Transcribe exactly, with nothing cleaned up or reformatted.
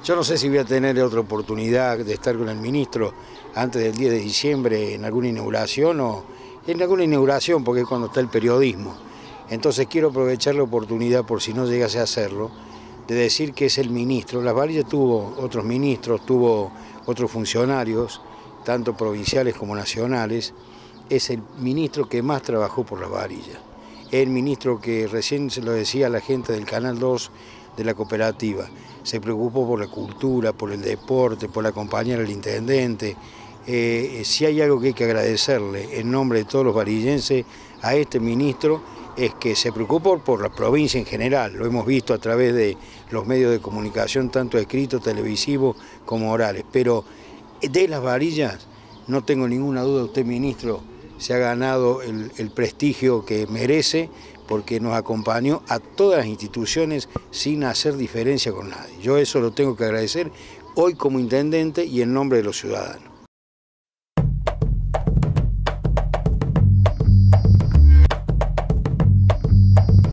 Yo no sé si voy a tener otra oportunidad de estar con el ministro antes del diez de diciembre en alguna inauguración o en alguna inauguración, porque es cuando está el periodismo. Entonces quiero aprovechar la oportunidad, por si no llegase a hacerlo, de decir que es el ministro. Las Varillas tuvo otros ministros, tuvo otros funcionarios, tanto provinciales como nacionales. Es el ministro que más trabajó por Las Varillas. El ministro que recién se lo decía a la gente del Canal dos de la cooperativa, se preocupó por la cultura, por el deporte, por acompañar al intendente. Eh, si hay algo que hay que agradecerle en nombre de todos los varillenses a este ministro, es que se preocupó por la provincia en general. Lo hemos visto a través de los medios de comunicación, tanto escritos, televisivos como orales. Pero de Las Varillas, no tengo ninguna duda, usted, ministro, se ha ganado el, el prestigio que merece, porque nos acompañó a todas las instituciones sin hacer diferencia con nadie. Yo eso lo tengo que agradecer hoy como intendente y en nombre de los ciudadanos.